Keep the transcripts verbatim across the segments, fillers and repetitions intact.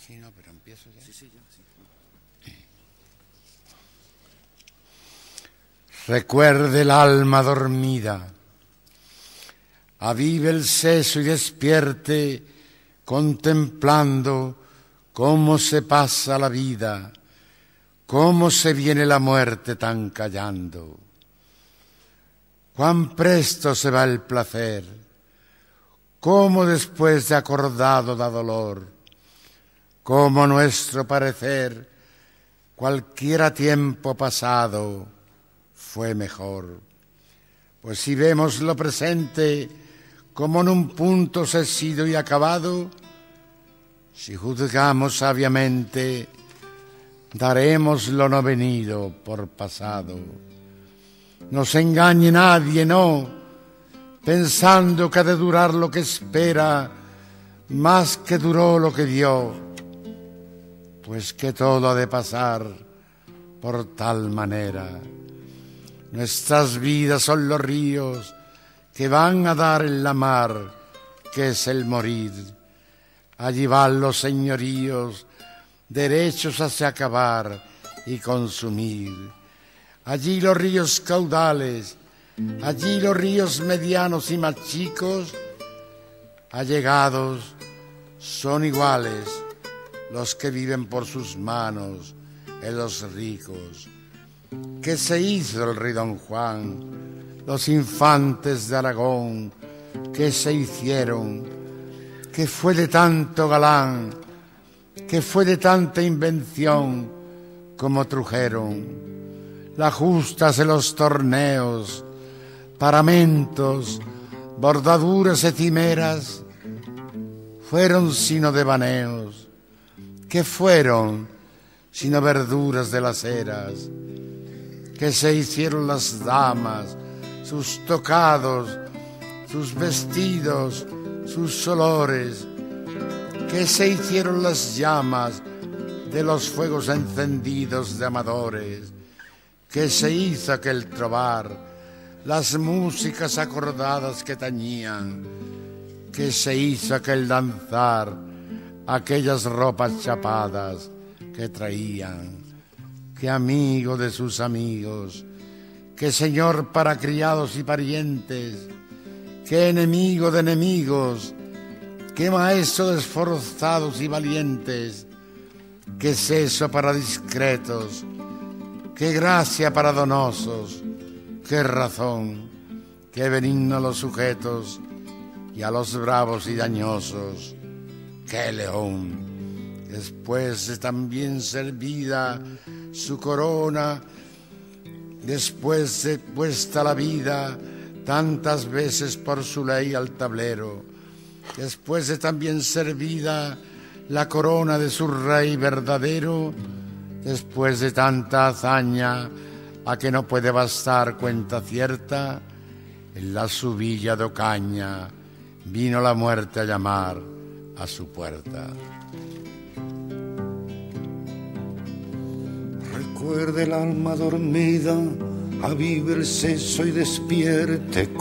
Sí, no, pero empiezo ya. Sí, sí, ya, sí. Recuerde el alma dormida, avive el seso y despierte, contemplando cómo se pasa la vida, cómo se viene la muerte tan callando. Cuán presto se va el placer, cómo después de acordado da dolor, cómo nuestro parecer, cualquiera tiempo pasado, fue mejor. Pues si vemos lo presente como en un punto sesido y acabado, si juzgamos sabiamente, daremos lo no venido por pasado. No se engañe nadie, no, pensando que ha de durar lo que espera, más que duró lo que dio, pues que todo ha de pasar por tal manera. Nuestras vidas son los ríos que van a dar en la mar, que es el morir. Allí van los señoríos, derechos hacia acabar y consumir. Allí los ríos caudales, allí los ríos medianos y más chicos, allegados, son iguales los que viven por sus manos en los ricos. ¿Qué se hizo el rey Don Juan? Los infantes de Aragón, ¿qué se hicieron? ¿Qué fue de tanto galán? ¿Qué fue de tanta invención como trujeron? Las justas en los torneos, paramentos, bordaduras y cimeras, fueron sino devaneos. ¿Qué fueron sino verduras de las eras? Que se hicieron las damas, sus tocados, sus vestidos, sus olores, que se hicieron las llamas de los fuegos encendidos de amadores, que se hizo aquel trobar, las músicas acordadas que tañían, que se hizo aquel danzar, aquellas ropas chapadas que traían. Qué amigo de sus amigos, qué señor para criados y parientes, qué enemigo de enemigos, qué maestro de esforzados y valientes, qué seso para discretos, qué gracia para donosos, qué razón, qué benigno a los sujetos y a los bravos y dañosos, qué león. Después de tan bien servida su corona, después de puesta la vida tantas veces por su ley al tablero, después de tan bien servida la corona de su rey verdadero, después de tanta hazaña a que no puede bastar cuenta cierta, en la su villa de Ocaña vino la muerte a llamar a su puerta. Recuerde el alma dormida, avive el seso y despierte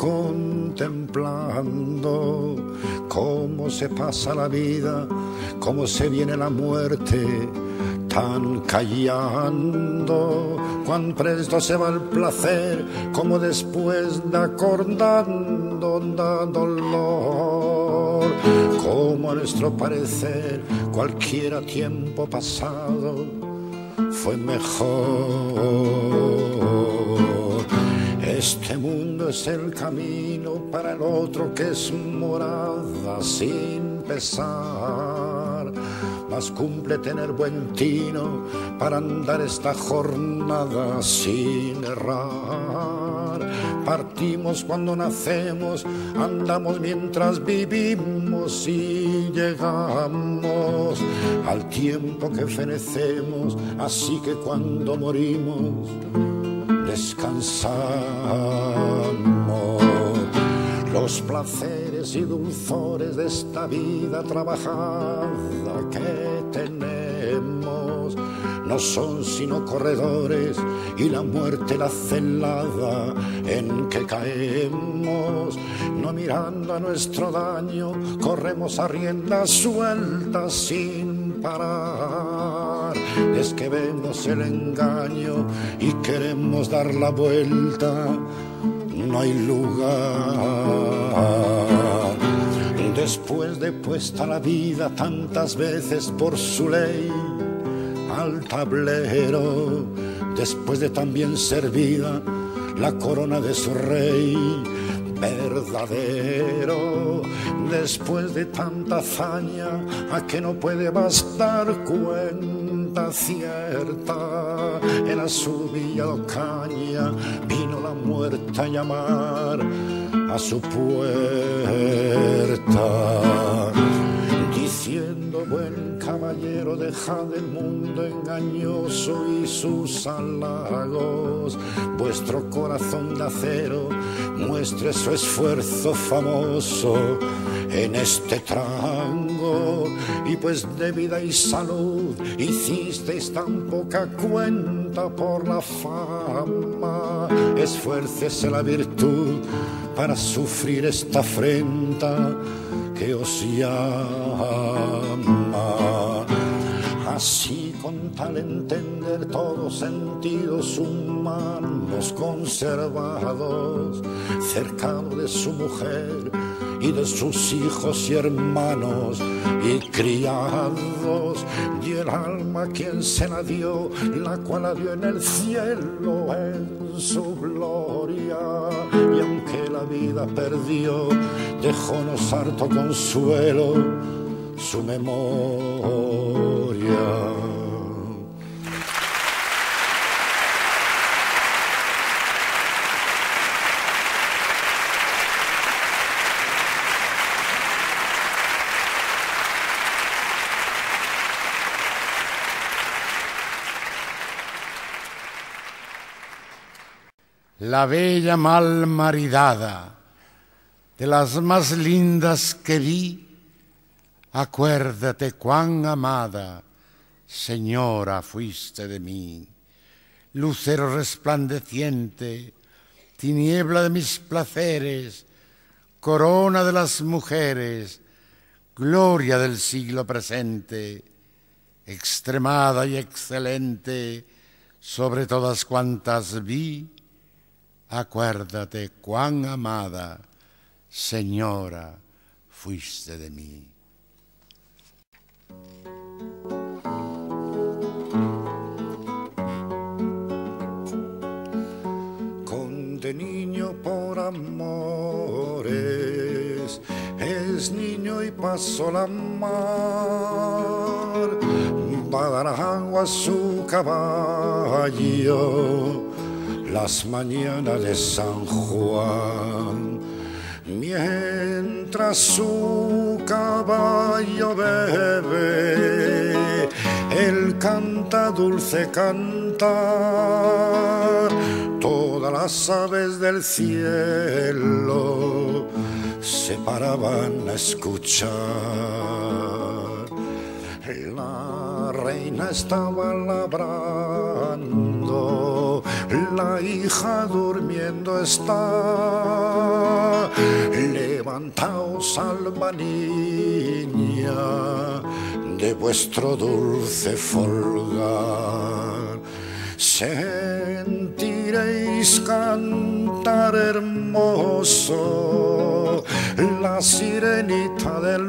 contemplando cómo se pasa la vida, cómo se viene la muerte tan callando, cuán presto se va el placer, como después de acordando da dolor, como a nuestro parecer cualquiera tiempo pasado fue mejor. Este mundo es el camino para el otro que es morada sin pesar, mas cumple tener buen tino para andar esta jornada sin errar. Partimos cuando nacemos, andamos mientras vivimos y llegamos al tiempo que fenecemos, así que cuando morimos descansamos. Lo Los placeres y dulzores de esta vida trabajada que tenemos no son sino corredores, y la muerte la celada en que caemos. No mirando a nuestro daño, corremos a rienda suelta sin parar. Es que vemos el engaño y queremos dar la vuelta, no hay lugar. Después de puesta la vida tantas veces por su ley al tablero, después de también servida la corona de su rey verdadero, después de tanta hazaña a que no puede bastar cuenta cierta, en la subida Ocaña vino la muerte a llamar a su puerta, diciendo: buen caballero, dejad el mundo engañoso y sus halagos, vuestro corazón de acero muestre su esfuerzo famoso en este trango, y pues de vida y salud hicisteis tan poca cuenta por la fama, esfuércese la virtud para sufrir esta afrenta que os llama. Así, con tal entender todos sentidos humanos conservados, cercano de su mujer y de sus hijos y hermanos y criados, y el alma quien se la dio, la cual la dio en el cielo en su gloria, y aunque la vida perdió, dejónos harto consuelo su memoria. La bella mal maridada, de las más lindas que vi, acuérdate cuán amada, señora, fuiste de mí. Lucero resplandeciente, tiniebla de mis placeres, corona de las mujeres, gloria del siglo presente, extremada y excelente sobre todas cuantas vi. Acuérdate cuán amada, señora, fuiste de mí. Conde niño por amores, es niño y pasó la mar, va a dar agua a su caballo las mañanas de San Juan, mientras su caballo bebe, él canta dulce cantar, todas las aves del cielo se paraban a escuchar. La reina estaba labrando, la hija durmiendo está. Levantaos, alba niña, de vuestro dulce folgar. Sentiréis cantar hermoso la sirenita del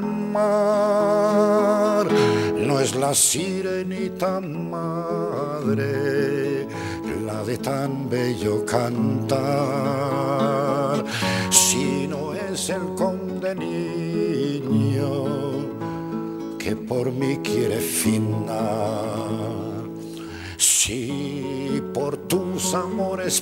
mar. No es la sirenita madre la de tan bello cantar, sino es el conde niño que por mí quiere finar. Si por tus amores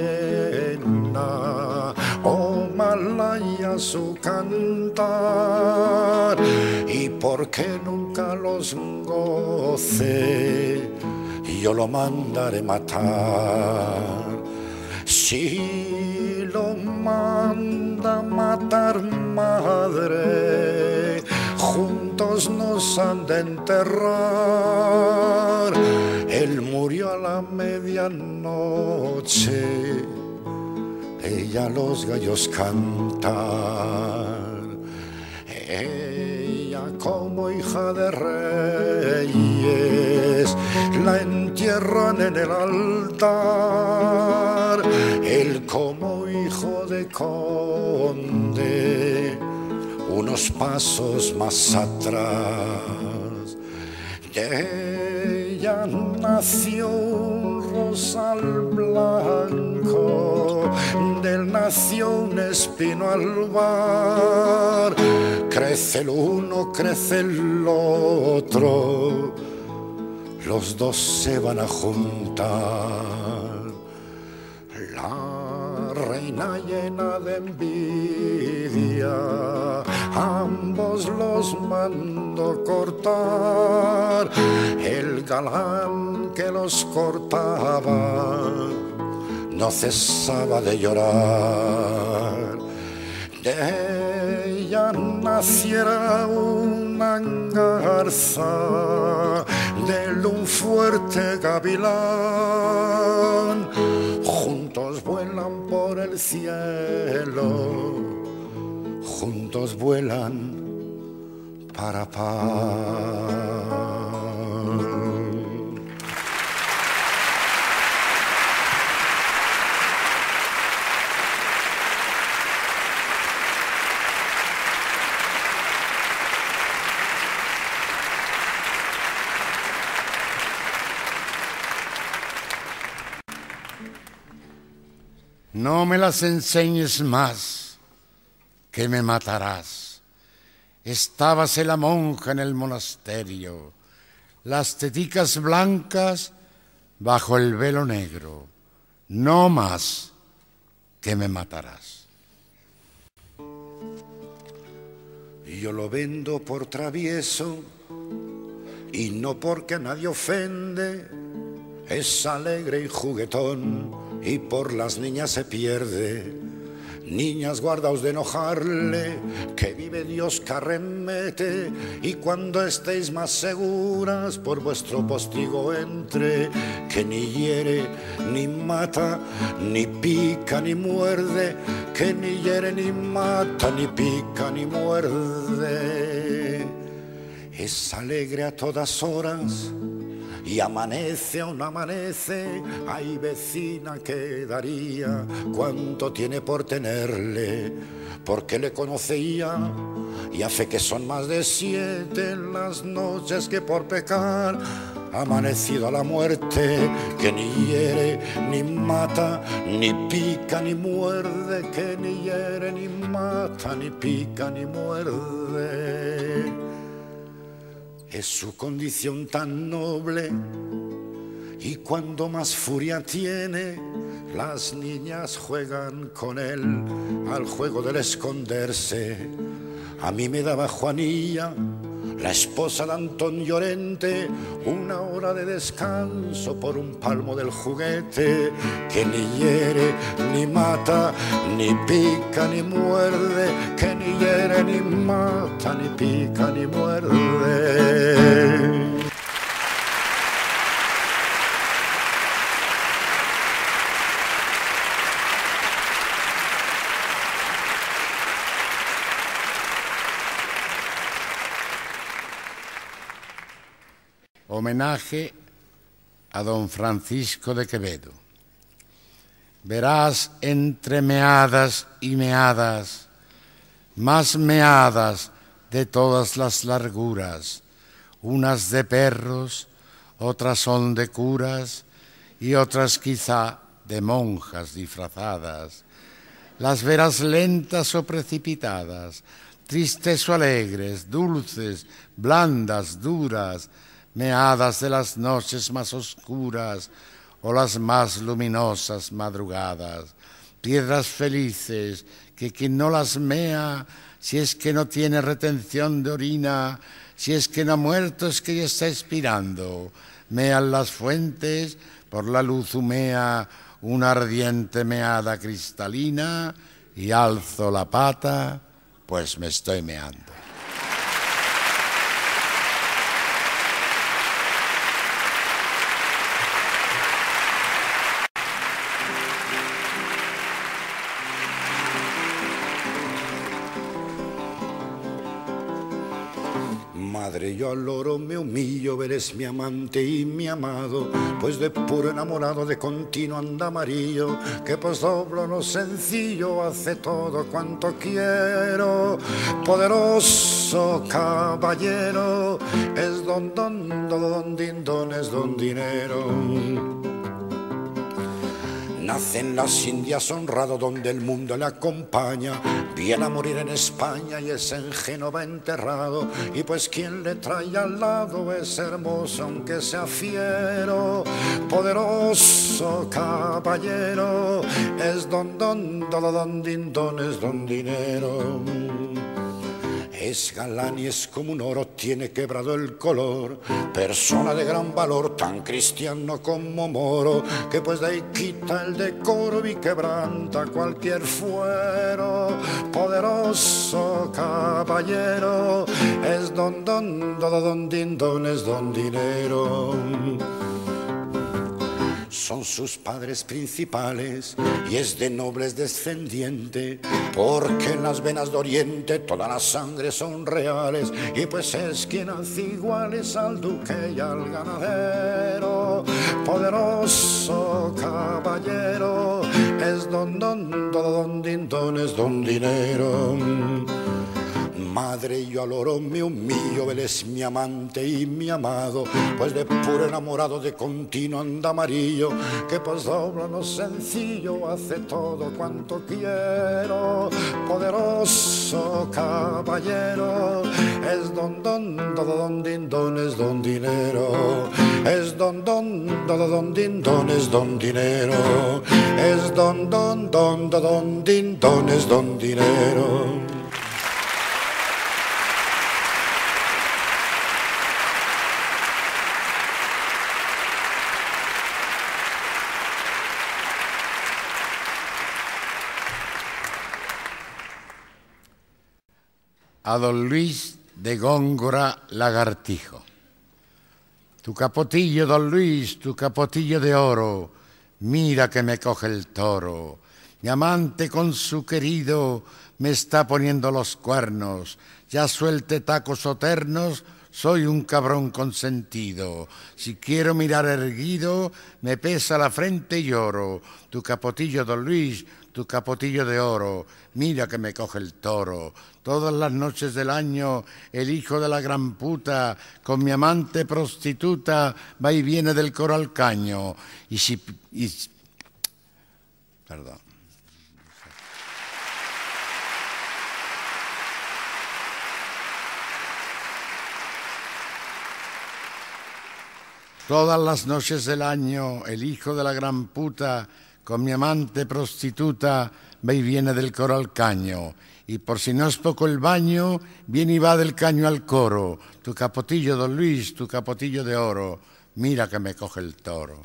pena, oh malaya su cantar, y porque nunca los goce, yo lo mandaré matar. Si lo mando manda matar madre, juntos nos han de enterrar. Él murió a la medianoche, ella los gallos cantar. Ella como hija de reyes la entierran en el altar. Él como hijo de conde unos pasos más atrás. De ella nació un rosal blanco, de él nació un espino albar. Crece el uno, crece el otro, los dos se van a juntar. La reina llena de envidia, ambos los mandó cortar. El galán que los cortaba no cesaba de llorar. De ella naciera una garza, de él un fuerte gavilán. Juntos vuelan por el cielo, juntos vuelan para paz. No me las enseñes más, que me matarás. Estábase la monja en el monasterio, las teticas blancas bajo el velo negro. No más, que me matarás. Yo lo vendo por travieso y no porque a nadie ofende. Es alegre y juguetón y por las niñas se pierde. Niñas, guardaos de enojarle, que vive Dios que arremete. Y cuando estéis más seguras, por vuestro postigo entre, que ni hiere, ni mata, ni pica, ni muerde, que ni hiere, ni mata, ni pica, ni muerde. Es alegre a todas horas y amanece o no amanece. Hay vecina que daría cuánto tiene por tenerle, porque le conocía y a fe que son más de siete las noches que por pecar ha amanecido a la muerte, que ni hiere, ni mata, ni pica, ni muerde, que ni hiere, ni mata, ni pica, ni muerde. Es su condición tan noble y cuando más furia tiene, las niñas juegan con él al juego del esconderse. A mí me daba Juanilla, la esposa de Antón Llorente, una hora de descanso por un palmo del juguete, que ni hiere, ni mata, ni pica, ni muerde, que ni hiere, ni mata, ni pica, ni muerde. Homenaje a don Francisco de Quevedo. Verás entre meadas y meadas, más meadas de todas las larguras, unas de perros, otras son de curas y otras quizá de monjas disfrazadas. Las verás lentas o precipitadas, tristes o alegres, dulces, blandas, duras, meadas de las noches más oscuras o las más luminosas madrugadas, piedras felices que quien no las mea, si es que no tiene retención de orina, si es que no ha muerto es que ya está expirando, mean las fuentes, por la luz humea una ardiente meada cristalina y alzo la pata, pues me estoy meando. Madre, yo al loro me humillo, eres mi amante y mi amado, pues de puro enamorado de continuo anda amarillo, que pues doblo lo sencillo, hace todo cuanto quiero. Poderoso caballero, es don don don don din don, es don dinero. Nace en las Indias honrado donde el mundo le acompaña, viene a morir en España y es en Génova enterrado, y pues quien le trae al lado es hermoso aunque sea fiero. Poderoso caballero, es don don don don din don, es don dinero. Es galán y es como un oro, tiene quebrado el color, persona de gran valor, tan cristiano como moro, que pues de ahí quita el decoro y quebranta cualquier fuero. Poderoso caballero, es don don don don din don, es don dinero. Son sus padres principales y es de nobles descendiente, porque en las venas de Oriente toda la sangre son reales, y pues es quien hace iguales al duque y al ganadero. Poderoso caballero, es don don don don din don, es don dinero. Madre, yo al oro me humillo, él es mi amante y mi amado, pues de puro enamorado de continuo anda amarillo, que pues dobla lo sencillo, hace todo cuanto quiero. Poderoso caballero, es don don don don din don, es don dinero. Es don don don don din don, es don dinero. Es don don don don din don, es don dinero. A don Luis de Góngora Lagartijo. Tu capotillo, don Luis, tu capotillo de oro, mira que me coge el toro. Mi amante con su querido me está poniendo los cuernos, ya suelte tacos eternos, soy un cabrón consentido. Si quiero mirar erguido, me pesa la frente y lloro. Tu capotillo, don Luis, tu capotillo de oro, mira que me coge el toro. Todas las noches del año el hijo de la gran puta con mi amante prostituta va y viene del coro al caño. Y si... Y, perdón. Todas las noches del año el hijo de la gran puta con mi amante prostituta va y viene del coro al caño, y por si no es poco el baño, viene y va del caño al coro. Tu capotillo, don Luis, tu capotillo de oro, mira que me coge el toro.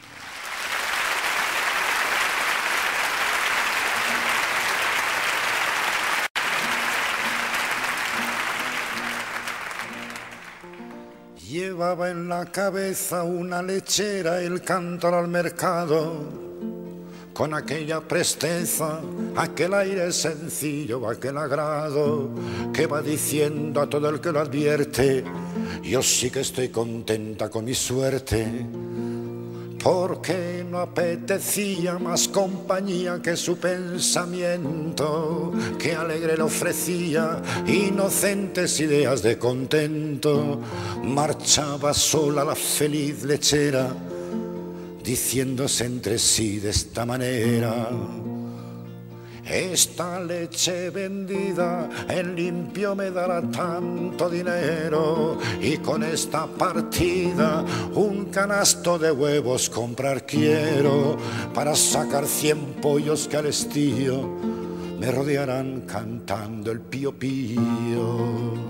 Llevaba en la cabeza una lechera el cantor al mercado, con aquella presteza, aquel aire sencillo, aquel agrado, que va diciendo a todo el que lo advierte, yo sí que estoy contenta con mi suerte, porque no apetecía más compañía que su pensamiento, que alegre le ofrecía inocentes ideas de contento. Marchaba sola la feliz lechera, diciéndose entre sí de esta manera: esta leche vendida en limpio me dará tanto dinero, y con esta partida un canasto de huevos comprar quiero, para sacar cien pollos que al estío me rodearán cantando el pío pío.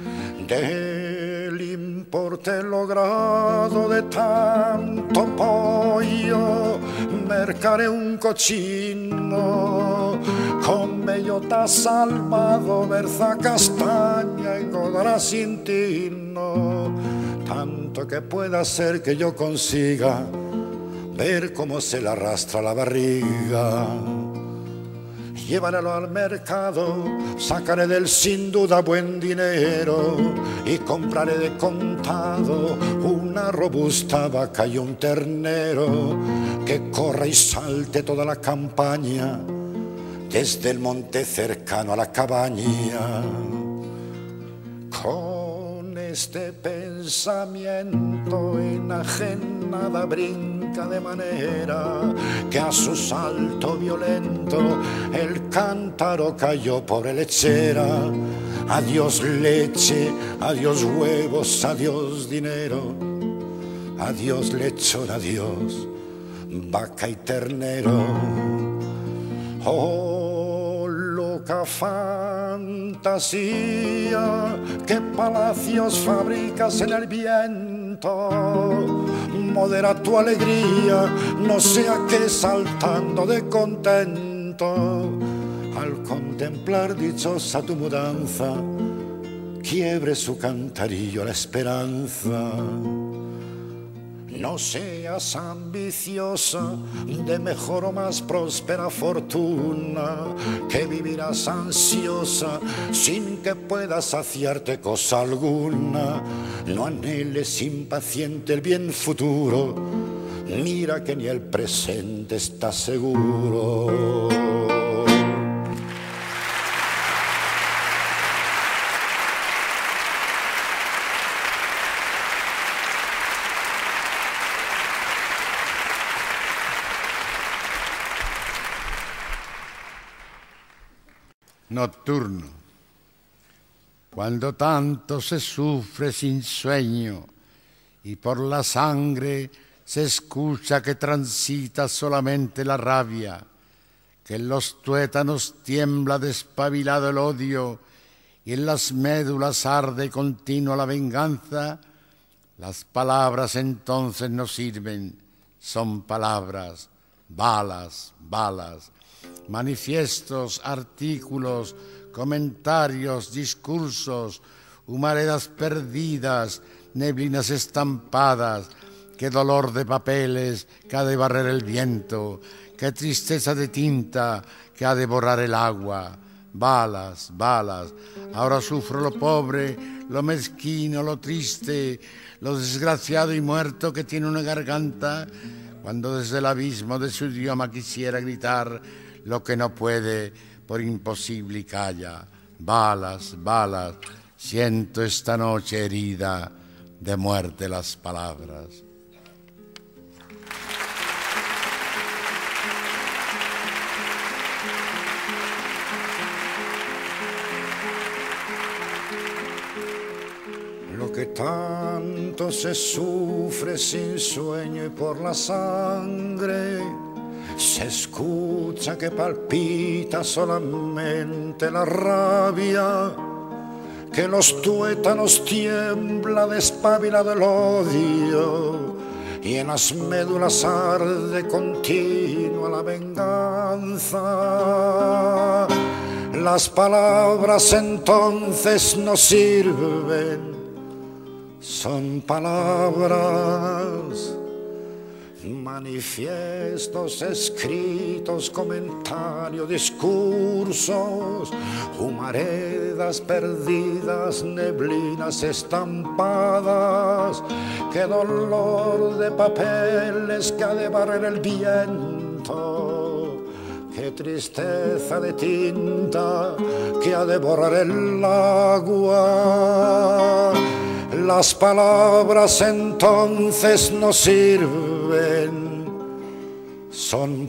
Del importe logrado de tanto pollo mercare un cochino con bellota salvado, berza castaña y godara sin tino, tanto que pueda ser que yo consiga ver cómo se le arrastra la barriga. Llévarelo al mercado, sacaré del sin duda buen dinero y compraré de contado una robusta vaca y un ternero que corra y salte toda la campaña desde el monte cercano a la cabaña. Con este pensamiento enajenada brinca de manera que a su salto violento el cántaro cayó pobre lechera. Adiós leche, adiós huevos, adiós dinero, adiós lechón, adiós vaca y ternero. Oh, loca fantasía, qué palacios fabricas en el viento. Modera tu alegría, no sea que saltando de contento, al contemplar dichosa tu mudanza, quiebre su cantarillo la esperanza. No seas ambiciosa de mejor o más próspera fortuna, que vivirás ansiosa sin que puedas saciarte cosa alguna. No anheles impaciente el bien futuro, mira que ni el presente está seguro. Nocturno. Cuando tanto se sufre sin sueño y por la sangre se escucha que transita solamente la rabia, que en los tuétanos tiembla despabilado el odio y en las médulas arde continua la venganza, las palabras entonces no sirven, son palabras, balas, balas, manifiestos, artículos, comentarios, discursos, humaredas perdidas, neblinas estampadas, qué dolor de papeles que ha de barrer el viento, qué tristeza de tinta que ha de borrar el agua. Balas, balas, ahora sufro lo pobre, lo mezquino, lo triste, lo desgraciado y muerto que tiene una garganta, cuando desde el abismo de su idioma quisiera gritar lo que no puede por imposible y calla. Balas, balas, siento esta noche herida de muerte las palabras. Lo que tanto se sufre sin sueño y por la sangre, se escucha que palpita solamente la rabia, que los tuétanos tiembla despabilado el odio y en las médulas arde continua la venganza. Las palabras entonces no sirven, son palabras, manifiestos, escritos, comentarios, discursos, humaredas perdidas, neblinas estampadas, qué dolor de papeles que ha de barrer el viento, qué tristeza de tinta que ha de borrar el agua. Las palabras entonces no sirven, son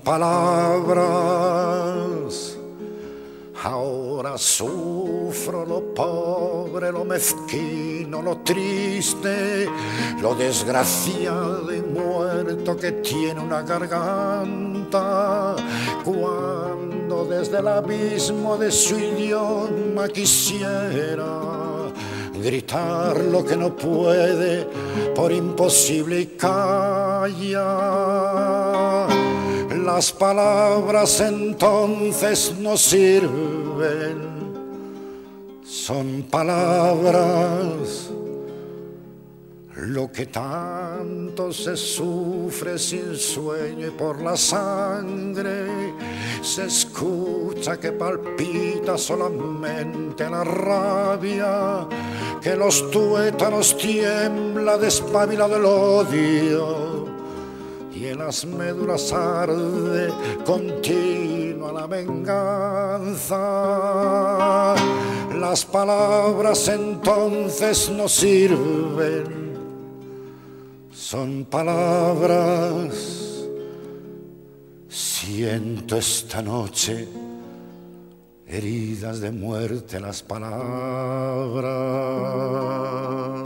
palabras. Ahora sufro lo pobre, lo mezquino, lo triste, lo desgraciado y muerto que tiene una garganta, cuando desde el abismo de su idioma quisiera gritar lo que no puede por imposible y calla. Las palabras entonces no sirven, son palabras. Lo que tanto se sufre sin sueño y por la sangre se escucha que palpita solamente la rabia, que los tuétanos tiembla despabilado el odio y en las médulas arde continua la venganza. Las palabras entonces no sirven, son palabras. Siento esta noche heridas de muerte las palabras.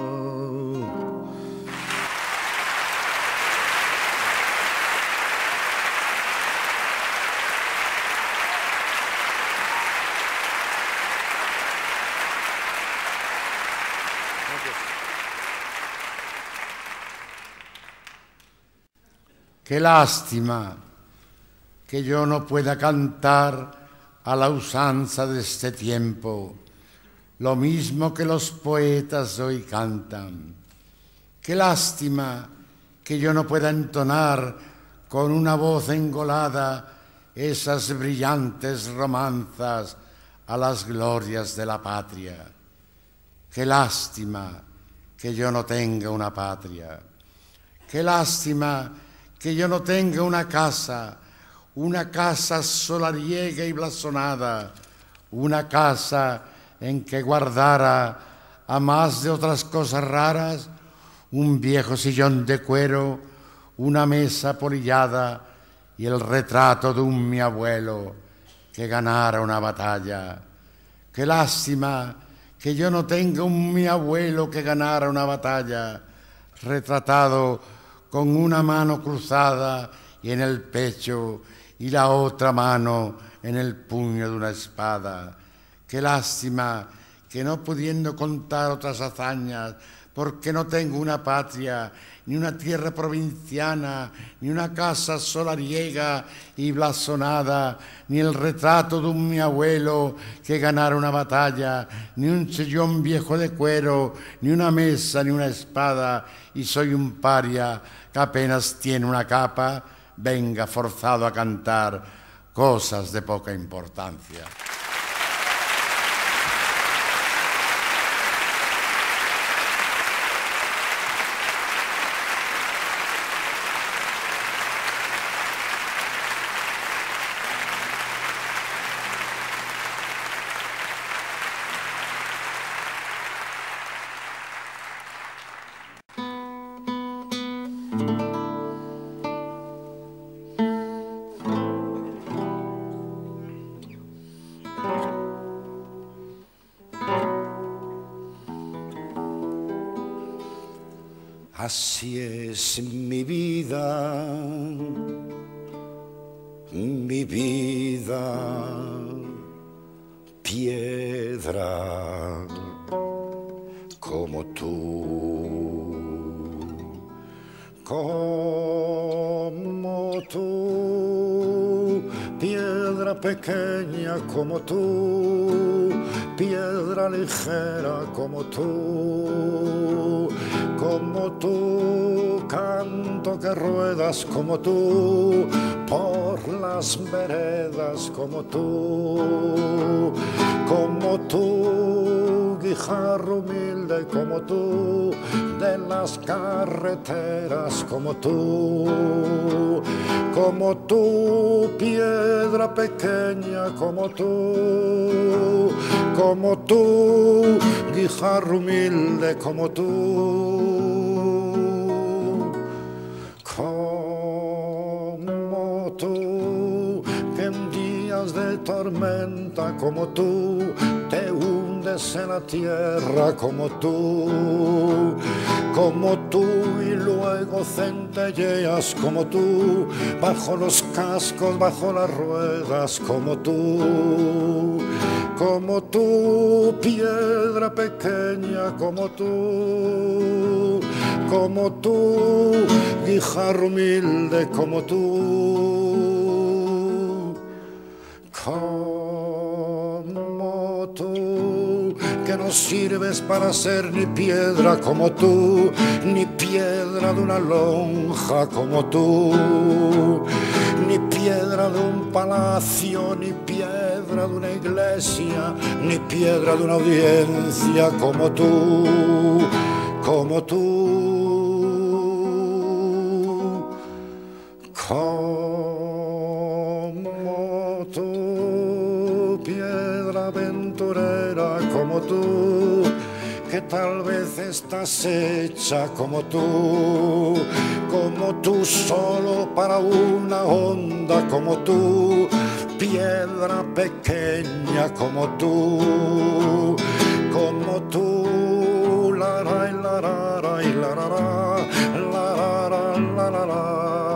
Qué lástima que yo no pueda cantar a la usanza de este tiempo, lo mismo que los poetas hoy cantan. Qué lástima que yo no pueda entonar con una voz engolada esas brillantes romanzas a las glorias de la patria. Qué lástima que yo no tenga una patria. Qué lástima que yo no tenga una casa, una casa solariega y blasonada, una casa en que guardara, a más de otras cosas raras, un viejo sillón de cuero, una mesa polillada y el retrato de un mi abuelo que ganara una batalla. Qué lástima que yo no tenga un mi abuelo que ganara una batalla, retratado con una mano cruzada y en el pecho y la otra mano en el puño de una espada. Qué lástima que no pudiendo contar otras hazañas, porque no tengo una patria, ni una tierra provinciana, ni una casa solariega y blasonada, ni el retrato de un mi abuelo que ganara una batalla, ni un sillón viejo de cuero, ni una mesa, ni una espada, y soy un paria que apenas tiene una capa, venga forzado a cantar cosas de poca importancia. Así es mi vida, mi vida, piedra como tú, como tú, piedra pequeña como tú, piedra ligera como tú, como tú, canto que ruedas como tú, por las veredas como tú, como tú, guijarro humilde como tú, de las carreteras como tú, como tú, piedra pequeña como tú, como tú, guijarro humilde como tú, como tú, que en días de tormenta como tú, te hundes en la tierra como tú, como tú y luego centelleas como tú, bajo los cascos, bajo las ruedas como tú, como tú, piedra pequeña como tú, como tú, guijarro humilde como tú. como tú, que no sirves para ser ni piedra como tú, ni piedra de una lonja como tú, ni piedra de un palacio, ni piedra de una iglesia, ni piedra de una audiencia como tú, como tú, como tú, piedra aventurera como tú, que tal vez estás hecha como tú, como tú solo para una onda como tú, piedra pequeña como tú, como tú, la la la la la la la la la la la.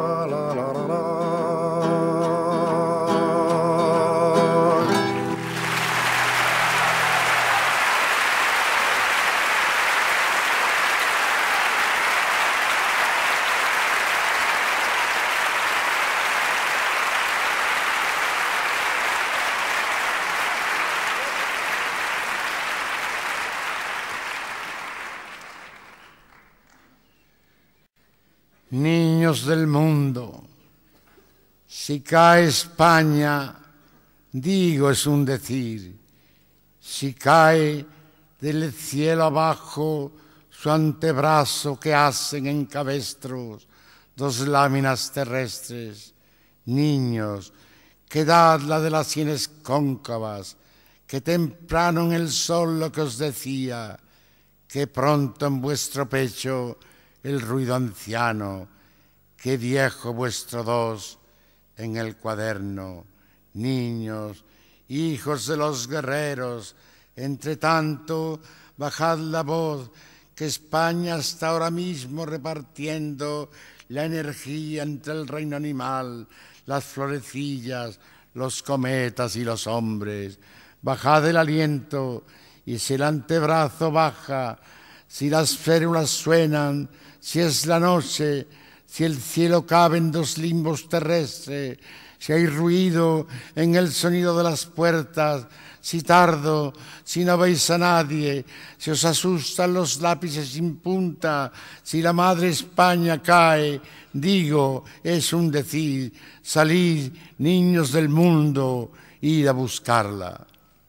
Niños del mundo, si cae España, digo es un decir, si cae del cielo abajo su antebrazo que hacen en cabestros dos láminas terrestres, niños, quedad la de las sienes cóncavas, que temprano en el sol lo que os decía, que pronto en vuestro pecho el ruido anciano, que viejo vuestro dos en el cuaderno, niños, hijos de los guerreros, entre tanto bajad la voz, que España está ahora mismo repartiendo la energía entre el reino animal, las florecillas, los cometas y los hombres. Bajad el aliento, y si el antebrazo baja, si las férulas suenan, si es la noche, si el cielo cabe en dos limbos terrestres, si hay ruido en el sonido de las puertas, si tardo, si no veis a nadie, si os asustan los lápices sin punta, si la madre España cae, digo, es un decir, salid, niños del mundo, id a buscarla.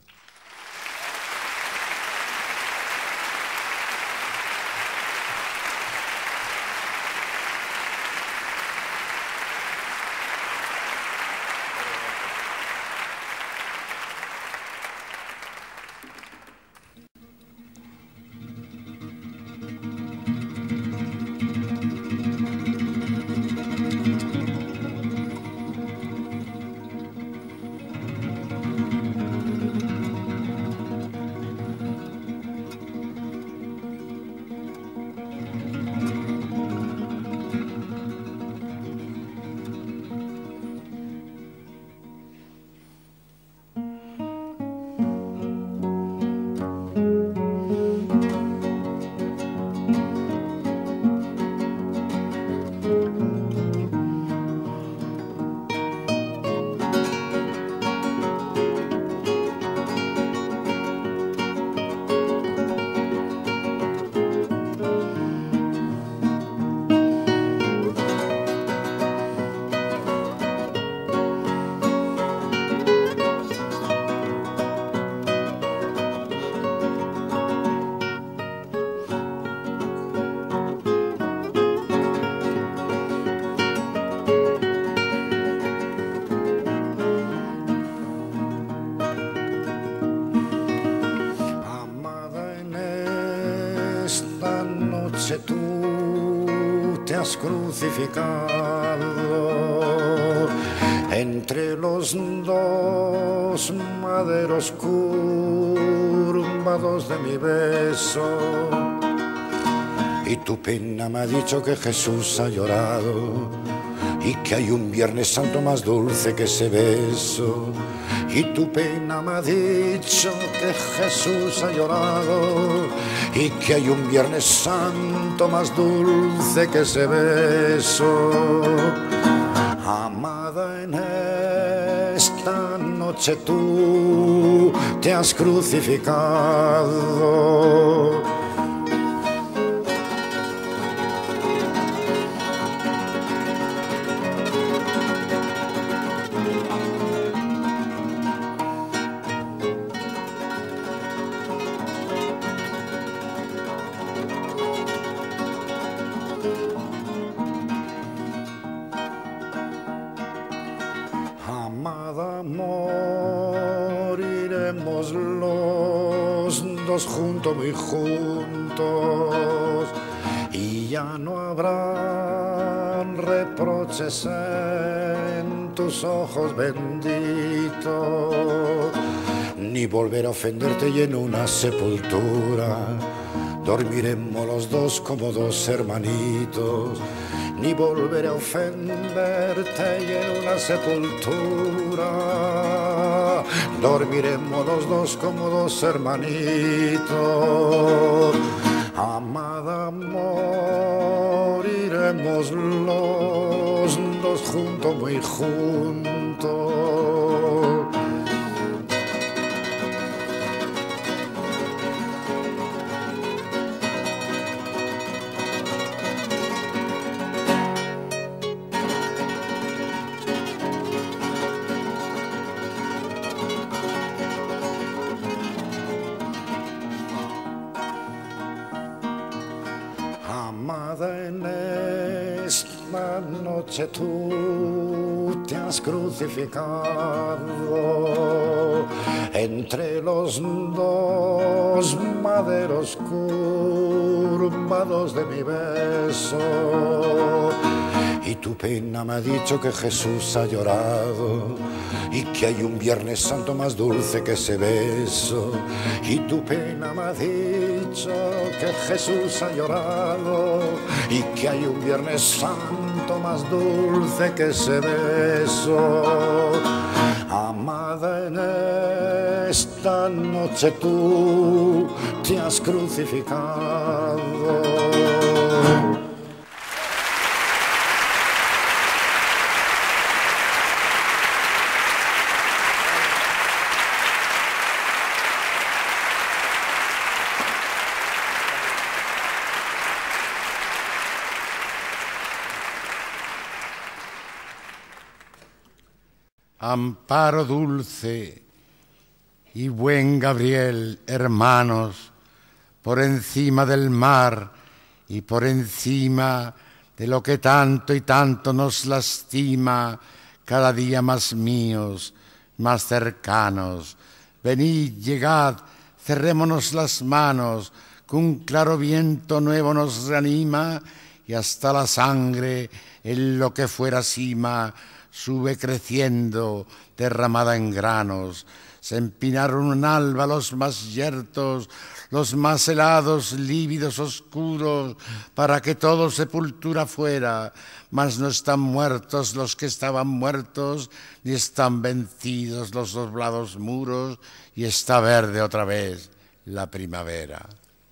Tú te has crucificado entre los dos maderos curvados de mi beso, y tu pena me ha dicho que Jesús ha llorado y que hay un Viernes Santo más dulce que ese beso. Y tu pena me ha dicho que Jesús ha llorado y que hay un Viernes Santo más dulce que ese beso. Amada, en esta noche noche tú te has crucificado. Amada, moriremos los dos juntos, muy juntos, y ya no habrán reproches en tus ojos benditos, ni volver a ofenderte y en una sepultura dormiremos los dos como dos hermanitos. Ni volveré a ofenderte y en una sepultura dormiremos los dos como dos hermanitos. Amada, moriremos los dos juntos, muy juntos. Amada, en esta noche tú te has crucificado entre los dos maderos curvados de mi beso, y tu pena me ha dicho que Jesús ha llorado y que hay un Viernes Santo más dulce que ese beso. Y tu pena me ha dicho que Jesús ha llorado y que hay un Viernes Santo más dulce que ese beso. Amada, en esta noche tú te has crucificado. Amparo dulce y buen Gabriel, hermanos, por encima del mar y por encima de lo que tanto y tanto nos lastima, cada día más míos, más cercanos. Venid, llegad, cerrémonos las manos, que un claro viento nuevo nos reanima, y hasta la sangre, en lo que fuera cima, sube creciendo, derramada en granos. Se empinaron en alba los más yertos, los más helados, lívidos, oscuros, para que todo sepultura fuera. Mas no están muertos los que estaban muertos, ni están vencidos los doblados muros, y está verde otra vez la primavera.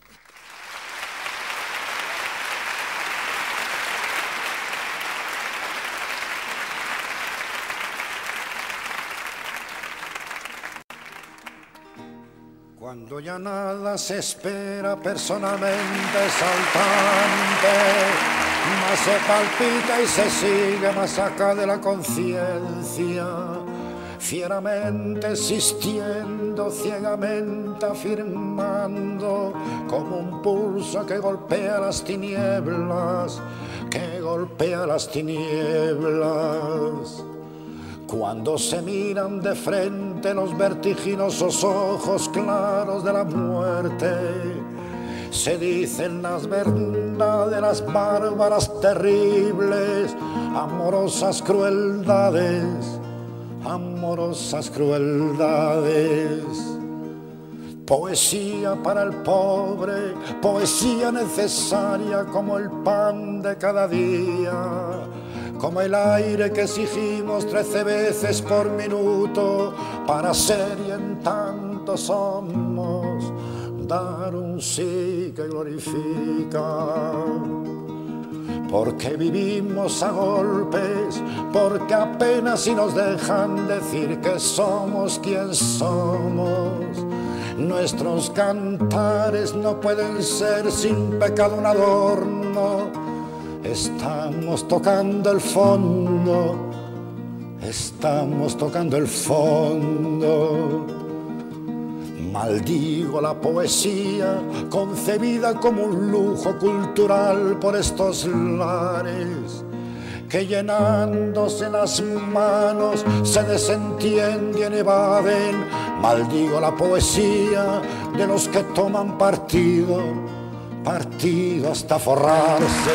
Cuando ya nada se espera personalmente saltante, más se palpita y se sigue más acá de la conciencia, fieramente existiendo, ciegamente afirmando, como un pulso que golpea las tinieblas, que golpea las tinieblas. Cuando se miran de frente los vertiginosos ojos claros de la muerte, se dicen las verdades, las bárbaras, terribles, amorosas crueldades, amorosas crueldades. Poesía para el pobre, poesía necesaria como el pan de cada día, como el aire que exigimos trece veces por minuto para ser y en tanto somos, dar un sí que glorifica. porque vivimos a golpes, porque apenas si nos dejan decir que somos quien somos. Nuestros cantares no pueden ser sin pecado un adorno. Estamos tocando el fondo, estamos tocando el fondo. Maldigo la poesía concebida como un lujo cultural por estos lares que llenándose las manos se desentienden y evaden. Maldigo la poesía de los que toman partido, partido hasta forrarse.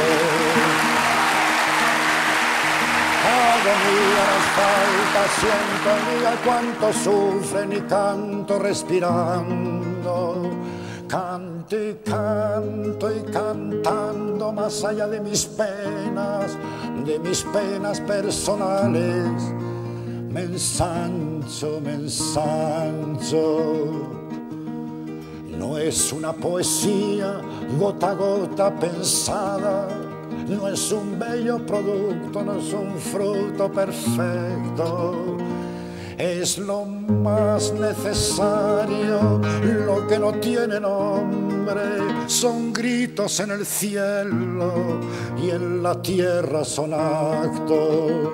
Agonía nos falta, siento mía cuánto sufren y canto respirando. Canto y canto y cantando más allá de mis penas, de mis penas personales. Me ensancho, me ensancho. No es una poesía gota a gota pensada, no es un bello producto, no es un fruto perfecto. Es lo más necesario, lo que no tiene nombre. Son gritos en el cielo y en la tierra son actos.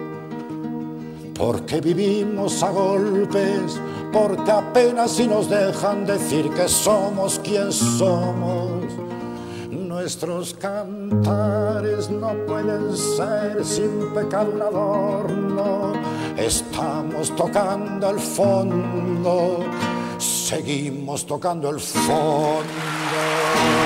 Porque vivimos a golpes, porque apenas si nos dejan decir que somos quien somos. Nuestros cantares no pueden ser sin pecado un adorno. Estamos tocando el fondo, seguimos tocando el fondo.